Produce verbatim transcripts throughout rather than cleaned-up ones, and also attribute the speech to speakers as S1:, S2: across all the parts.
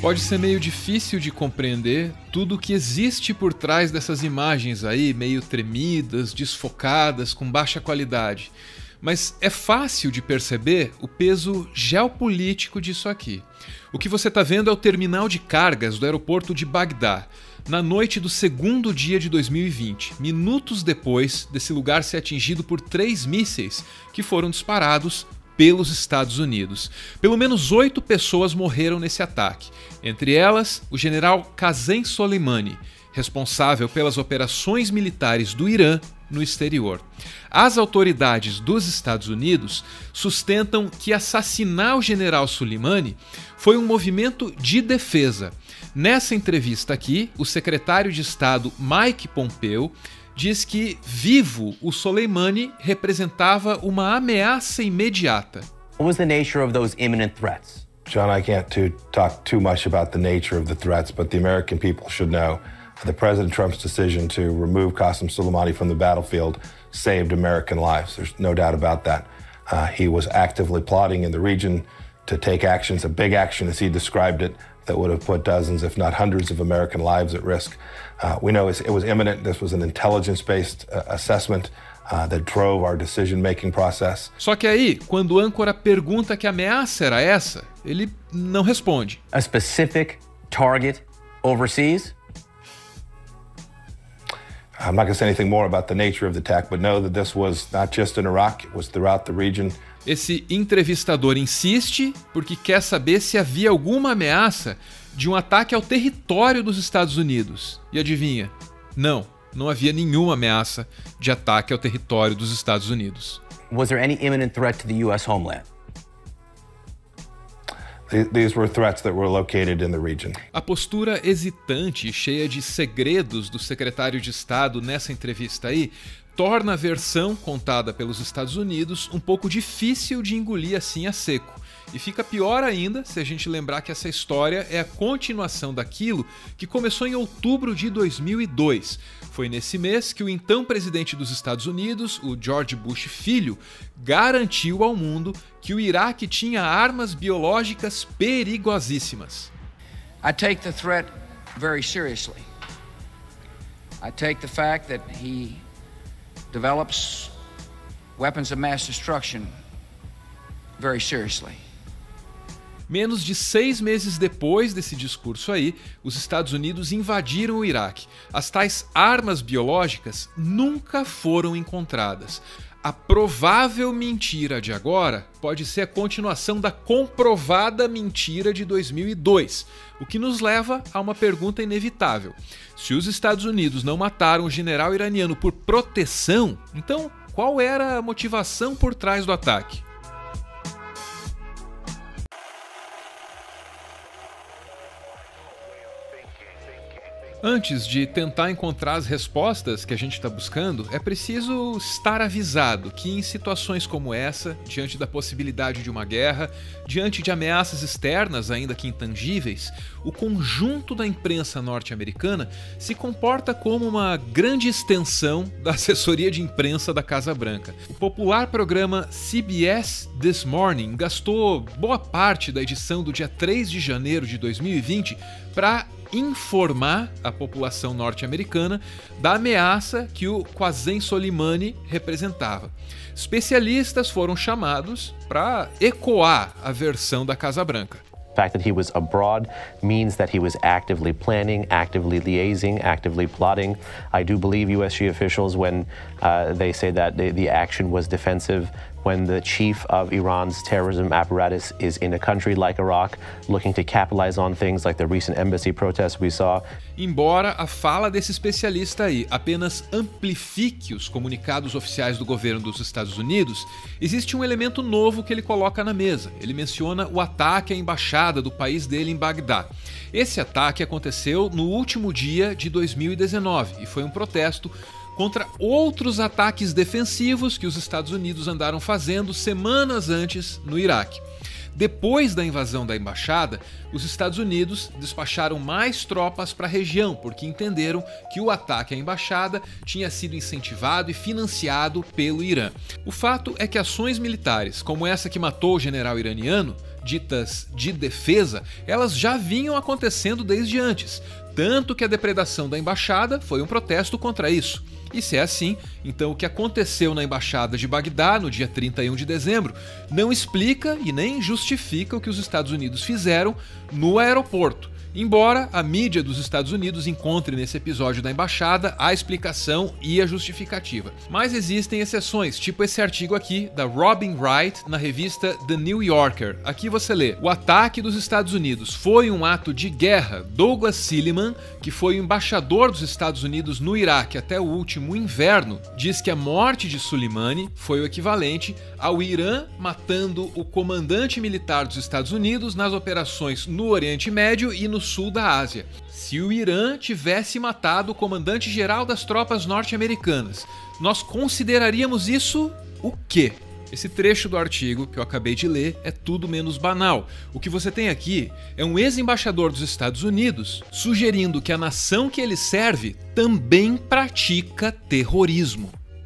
S1: pode ser meio difícil de compreender tudo o que existe por trás dessas imagens aí, meio tremidas, desfocadas, com baixa qualidade. Mas é fácil de perceber o peso geopolítico disso aqui. O que você está vendo é o terminal de cargas do aeroporto de Bagdá, na noite do segundo dia de dois mil e vinte, minutos depois desse lugar ser atingido por três mísseis que foram disparados pelos Estados Unidos. Pelo menos oito pessoas morreram nesse ataque, entre elas o general Qasem Soleimani, responsável pelas operações militares do Irã no exterior. As autoridades dos Estados Unidos sustentam que assassinar o general Soleimani foi um movimento de defesa. Nessa entrevista aqui, o secretário de Estado Mike Pompeo diz que, vivo, o Soleimani representava uma ameaça imediata.
S2: What was the nature of those imminent threats?
S3: John, I can't too, talk too much about the nature of the threats, but the American people should know that President Trump's decision to remove Qasem Soleimani from the battlefield saved American lives. There's no doubt about that. Uh, he was actively plotting in the region to take actions, a big action as he described it, that would have put dozens, if not hundreds, of American lives at risk. Uh, we know it was imminent. This was an intelligence-based uh, assessment uh, that drove our decision-making process.
S1: Só que aí, quando o âncora pergunta que ameaça era essa, ele não responde.
S2: A specific target overseas?
S3: I'm not going to say anything more about the nature of the attack, but know that this was not just in Iraq, it was throughout the region.
S1: Esse entrevistador insiste porque quer saber se havia alguma ameaça de um ataque ao território dos Estados Unidos. E adivinha? Não, não havia nenhuma ameaça de ataque ao território dos Estados Unidos.
S2: Was there any imminent threat to the U S homeland?
S3: These were threats that were located in the region.
S1: A postura hesitante e cheia de segredos do secretário de Estado nessa entrevista aí torna a versão contada pelos Estados Unidos um pouco difícil de engolir assim a seco. E fica pior ainda se a gente lembrar que essa história é a continuação daquilo que começou em outubro de dois mil e dois. Foi nesse mês que o então presidente dos Estados Unidos, o George Bush filho, garantiu ao mundo que o Iraque tinha armas biológicas perigosíssimas.
S4: I take the threat very seriously. I take the fact that he develops weapons of mass destruction very seriously.
S1: Menos de seis meses depois desse discurso aí, os Estados Unidos invadiram o Iraque. As tais armas biológicas nunca foram encontradas. A provável mentira de agora pode ser a continuação da comprovada mentira de dois mil e dois, o que nos leva a uma pergunta inevitável. Se os Estados Unidos não mataram o general iraniano por proteção, então qual era a motivação por trás do ataque? Antes de tentar encontrar as respostas que a gente está buscando, é preciso estar avisado que em situações como essa, diante da possibilidade de uma guerra, diante de ameaças externas ainda que intangíveis, o conjunto da imprensa norte-americana se comporta como uma grande extensão da assessoria de imprensa da Casa Branca. O popular programa C B S This Morning gastou boa parte da edição do dia três de janeiro de dois mil e vinte para informar a população norte-americana da ameaça que o Qasem Soleimani representava. Especialistas foram chamados para ecoar a versão da Casa Branca.
S5: The fact that he was abroad means that he was actively planning, actively liaising, actively plotting. I do believe U S G officials when uh, they say that the, the action was defensive. When the chief of Iran's terrorism apparatus is in a country like Iraq, looking to capitalize on things like the recent embassy protests we saw.
S1: Embora a fala desse especialista aí apenas amplifique os comunicados oficiais do governo dos Estados Unidos, existe um elemento novo que ele coloca na mesa. Ele menciona o ataque à embaixada do país dele em Bagdá. Esse ataque aconteceu no último dia de dois mil e dezenove e foi um protesto contra outros ataques defensivos que os Estados Unidos andaram fazendo semanas antes no Iraque. Depois da invasão da embaixada, os Estados Unidos despacharam mais tropas para a região, porque entenderam que o ataque à embaixada tinha sido incentivado e financiado pelo Irã. O fato é que ações militares, como essa que matou o general iraniano, ditas de defesa, elas já vinham acontecendo desde antes, tanto que a depredação da embaixada foi um protesto contra isso. E se é assim, então o que aconteceu na embaixada de Bagdá no dia trinta e um de dezembro não explica e nem justifica o que os Estados Unidos fizeram no aeroporto. Embora a mídia dos Estados Unidos encontre nesse episódio da embaixada a explicação e a justificativa. Mas existem exceções, tipo esse artigo aqui da Robin Wright na revista The New Yorker. Aqui você lê: o ataque dos Estados Unidos foi um ato de guerra. Douglas Silliman, que foi o embaixador dos Estados Unidos no Iraque até o último inverno, diz que a morte de Soleimani foi o equivalente ao Irã matando o comandante militar dos Estados Unidos nas operações no Oriente Médio e no sul da Ásia. Se o Irã tivesse matado o comandante-geral das tropas norte-americanas, nós consideraríamos isso o quê? Esse trecho do artigo que eu acabei de ler é tudo menos banal. O que você tem aqui é um ex-embaixador dos Estados Unidos sugerindo que a nação que ele serve também pratica terrorismo.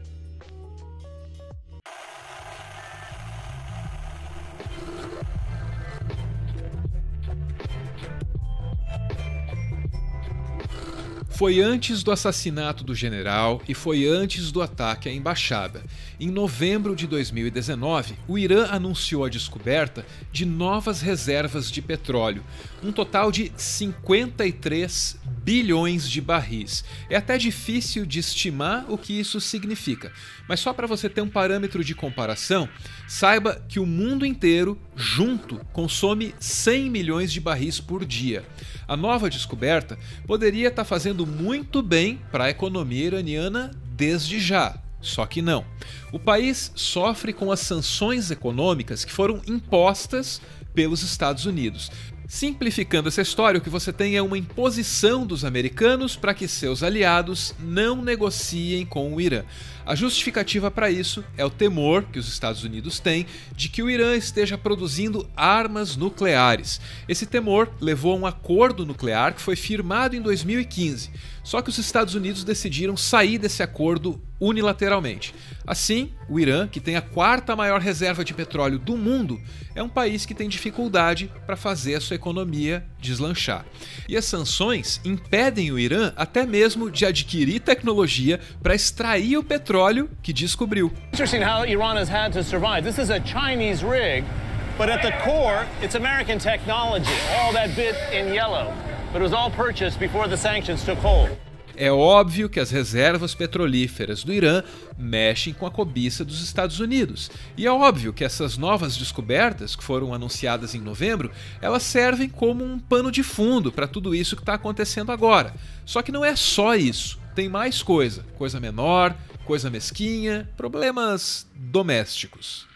S1: Foi antes do assassinato do general e foi antes do ataque à embaixada. Em novembro de dois mil e dezenove, o Irã anunciou a descoberta de novas reservas de petróleo, um total de cinquenta e três bilhões de barris. É até difícil de estimar o que isso significa, mas só para você ter um parâmetro de comparação, saiba que o mundo inteiro, junto, consome cem milhões de barris por dia. A nova descoberta poderia estar fazendo muito bem para a economia iraniana desde já. Só que não. O país sofre com as sanções econômicas que foram impostas pelos Estados Unidos. Simplificando essa história, o que você tem é uma imposição dos americanos para que seus aliados não negociem com o Irã. A justificativa para isso é o temor que os Estados Unidos têm de que o Irã esteja produzindo armas nucleares. Esse temor levou a um acordo nuclear que foi firmado em dois mil e quinze. Só que os Estados Unidos decidiram sair desse acordo unilateralmente. Assim, o Irã, que tem a quarta maior reserva de petróleo do mundo, é um país que tem dificuldade para fazer a sua economia deslanchar. E as sanções impedem o Irã até mesmo de adquirir tecnologia para extrair o petróleo que descobriu.
S6: Interesting how Iran has had to survive. This is a Chinese rig, but at the core, it's American technology. All that bit in yellow. But it was all purchased before the sanctions took hold.
S1: É óbvio que as reservas petrolíferas do Irã mexem com a cobiça dos Estados Unidos. E é óbvio que essas novas descobertas, que foram anunciadas em novembro, elas servem como um pano de fundo para tudo isso que está acontecendo agora. Só que não é só isso. Tem mais coisa. Coisa menor, coisa mesquinha, problemas domésticos.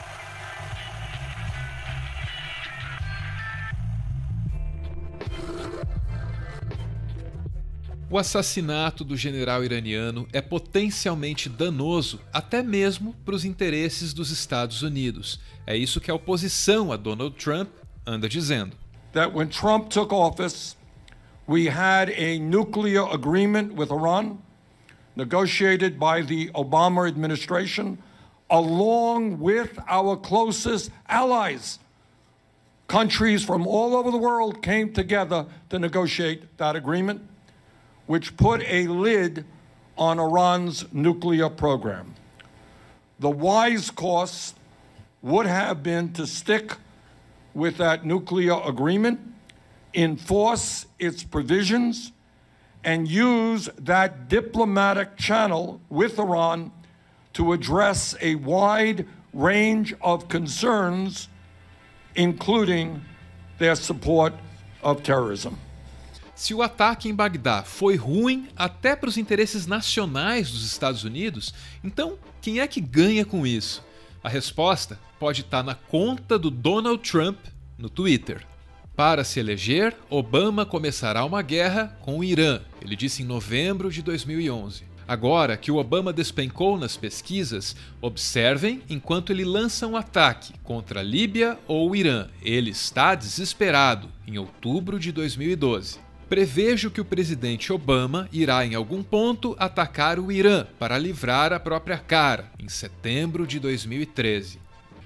S1: O assassinato do general iraniano é potencialmente danoso até mesmo para os interesses dos Estados Unidos. É isso que a oposição a Donald Trump anda dizendo.
S7: That when Trump took office, we had a nuclear agreement with Iran negotiated by the Obama administration along with our closest allies. Countries from all over the world came together to negotiate that agreement, which put a lid on Iran's nuclear program. The wise course would have been to stick with that nuclear agreement, enforce its provisions, and use that diplomatic channel with Iran to address a wide range of concerns, including their support of terrorism.
S1: Se o ataque em Bagdá foi ruim até para os interesses nacionais dos Estados Unidos, então quem é que ganha com isso? A resposta pode estar na conta do Donald Trump no Twitter. Para se eleger, Obama começará uma guerra com o Irã, ele disse em novembro de dois mil e onze. Agora que o Obama despencou nas pesquisas, observem enquanto ele lança um ataque contra a Líbia ou o Irã. Ele está desesperado, em outubro de dois mil e doze. Prevejo que o presidente Obama irá em algum ponto atacar o Irã para livrar a própria cara, em setembro de dois mil e treze.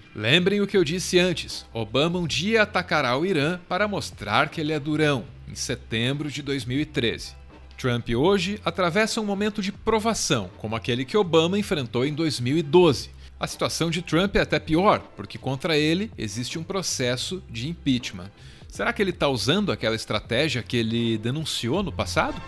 S1: Lembrem o que eu disse antes, Obama um dia atacará o Irã para mostrar que ele é durão, em setembro de dois mil e treze. Trump hoje atravessa um momento de provação, como aquele que Obama enfrentou em dois mil e doze. A situação de Trump é até pior, porque contra ele existe um processo de impeachment. Será que ele está usando aquela estratégia que ele denunciou no passado?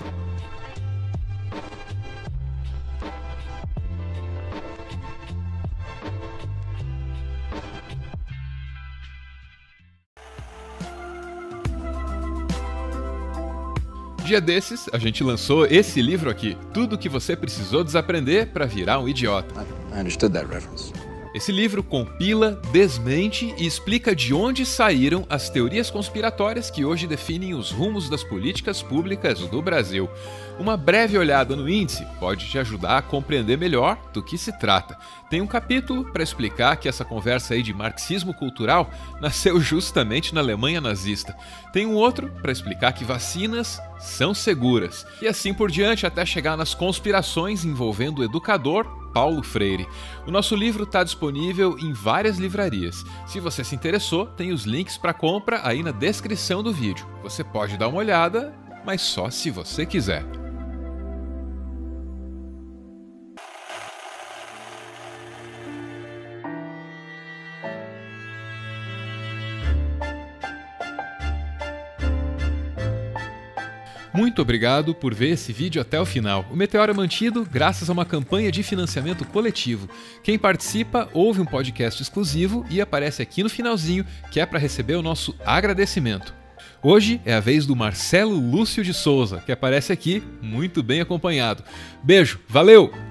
S1: Dia desses, a gente lançou esse livro aqui, Tudo o que você precisou desaprender para virar um idiota.
S8: I understood that reference.
S1: Esse livro compila, desmente e explica de onde saíram as teorias conspiratórias que hoje definem os rumos das políticas públicas do Brasil. Uma breve olhada no índice pode te ajudar a compreender melhor do que se trata. Tem um capítulo para explicar que essa conversa aí de marxismo cultural nasceu justamente na Alemanha nazista. Tem um outro para explicar que vacinas são seguras. E assim por diante até chegar nas conspirações envolvendo o educador Paulo Freire. O nosso livro está disponível em várias livrarias. Se você se interessou, tem os links para compra aí na descrição do vídeo. Você pode dar uma olhada, mas só se você quiser. Muito obrigado por ver esse vídeo até o final. O Meteoro é mantido graças a uma campanha de financiamento coletivo. Quem participa ouve um podcast exclusivo e aparece aqui no finalzinho, que é para receber o nosso agradecimento. Hoje é a vez do Marcelo Lúcio de Souza, que aparece aqui muito bem acompanhado. Beijo, valeu!